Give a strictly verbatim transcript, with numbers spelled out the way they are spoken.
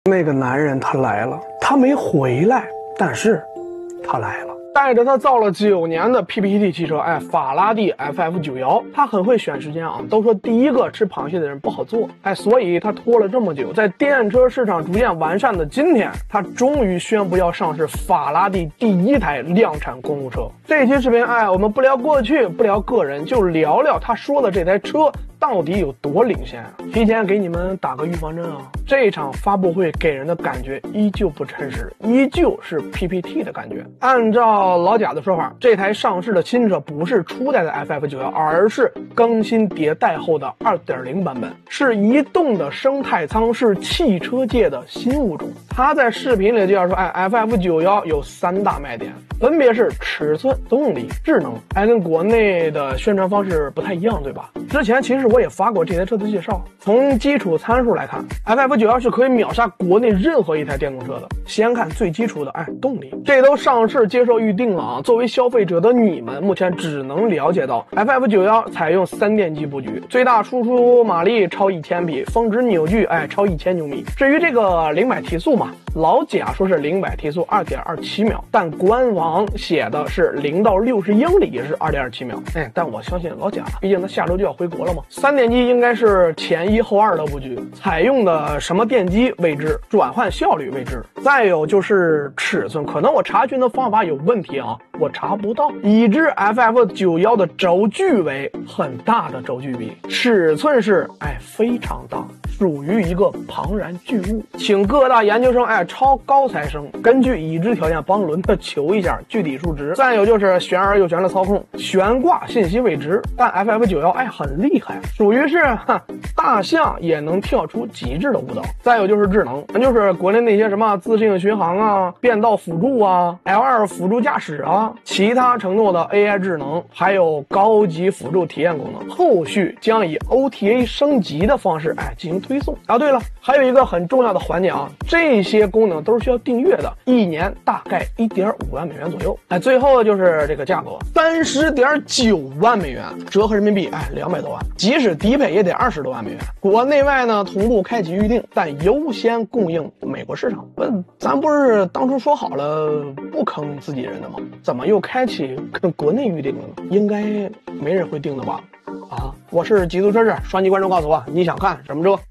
那个男人他来了，他没回来，但是他来了。带着他造了九年的 P P T 汽车，哎，法拉第 F F 九十一，他很会选时间啊。都说第一个吃螃蟹的人不好做，哎，所以他拖了这么久，在电车市场逐渐完善的今天，他终于宣布要上市法拉第第一台量产公路车。这期视频，哎，我们不聊过去，不聊个人，就聊聊他说的这台车到底有多领先啊！提前给你们打个预防针啊，这场发布会给人的感觉依旧不真实，依旧是 P P T 的感觉。按照老贾的说法，这台上市的新车不是初代的 F F 九十一，而是更新迭代后的 二点零 版本，是移动的生态舱，是汽车界的新物种。他在视频里就要说，哎 ，F F 九十一有三大卖点，分别是尺寸、动力、智能，哎，跟国内的宣传方式不太一样，对吧？之前其实我也发过这台车的介绍，从基础参数来看 ，F F 九十一是可以秒杀国内任何一台电动车的。先看最基础的，哎，动力，这都上市接受预定了啊。作为消费者的你们，目前只能了解到 F F 九十一采用三电机布局，最大输出马力超一千匹，峰值扭矩哎超一千牛米。至于这个零百提速嘛，老贾说是零百提速 二点二七秒，但官网写的是零到六十英里也是 二点二七秒。哎，但我相信老贾，毕竟他下周就要回国了嘛。三电机应该是前一后二的布局，采用的什么电机未知，转换效率未知。再有就是尺寸，可能我查询的方法有问题啊，我查不到。已知 F F 九十一的轴距为很大的轴距比，尺寸是哎非常大，属于一个庞然巨物。请各大研究生哎超高材生根据已知条件帮轮子求一下具体数值。再有就是悬而又悬的操控，悬挂信息未知，但 F F 九十一哎很厉害，属于是哈大象也能跳出极致的舞蹈。再有就是智能，那就是国内那些什么自适应巡航啊、变道辅助啊、L 二 辅助驾驶啊，其他承诺的 A I 智能，还有高级辅助体验功能，后续将以 O T A 升级的方式哎进行推送啊。对了，还有一个很重要的环节啊，这些功能都是需要订阅的，一年大概 一点五万美元左右。哎，最后就是这个价格 三十点九万美元，折合人民币哎两百多万，即使低配也得二十多万美元。国内外呢同步开启预定，但优先供应美国市场。嗯，咱不是当初说好了不坑自己人的吗？怎么又开启跟国内预定了呢？应该没人会订的吧？啊，我是极速车志，双击关注告诉我你想看什么车。